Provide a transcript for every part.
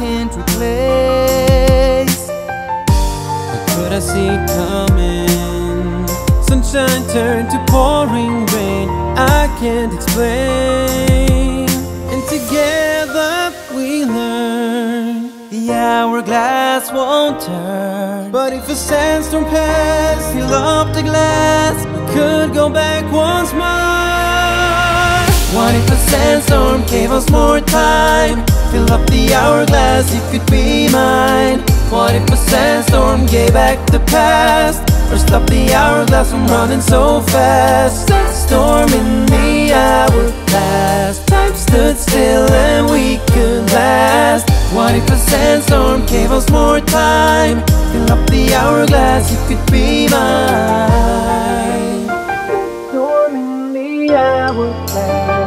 can't replace. What could I see coming? Sunshine turned to pouring rain, I can't explain. And together we learn The hourglass won't turn, but if a sandstorm passed, fill up the glass, we could go back once more. What if a sandstorm gave us more time? Fill up the hourglass, you could be mine. What if a sandstorm gave back the past, or stop the hourglass from running so fast? Sandstorm in the hourglass, time stood still and we could last. What if a sandstorm gave us more time? Fill up the hourglass, you could be mine. Sandstorm in the hourglass,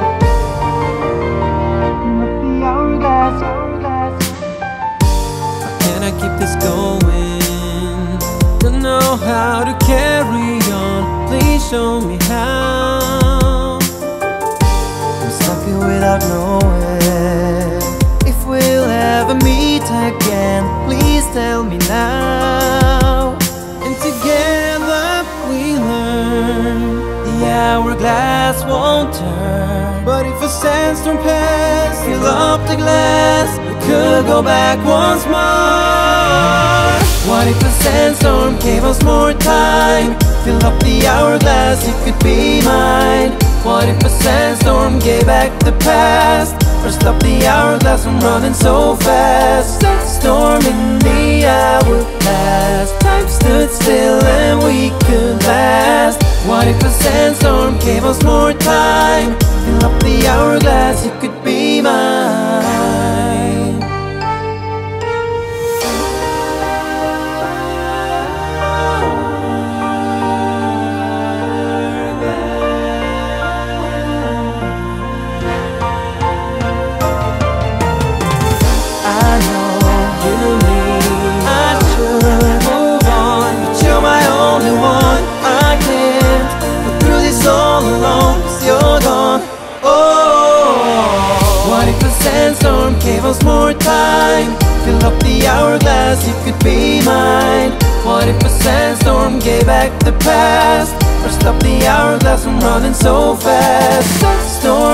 fill up the hourglass, hourglass. Can I keep this going? Don't know how to carry on, please show me how. I'm stuck here without knowing if we'll ever meet again. Please tell me now. And together we learn The hourglass won't turn, but if a sandstorm passed, fill up the glass, we could go back once more. What if a sandstorm gave us more time? Fill up the hourglass, you could be mine. What if a sandstorm gave back the past, or stop the hourglass from running so fast? Sandstorm in the hourglass, time stood still and we could last. What if a sandstorm gave us more time? Fill up the hourglass, you could be mine. I know you need, I should move on, but you're my only one. I can't go through this all alone, 'cause you're gone. Oh, what if a sandstorm gave us more time? Fill up the hourglass, you could be mine. What if a sandstorm gave back the past, or stop the hourglass from running so fast? Sandstorm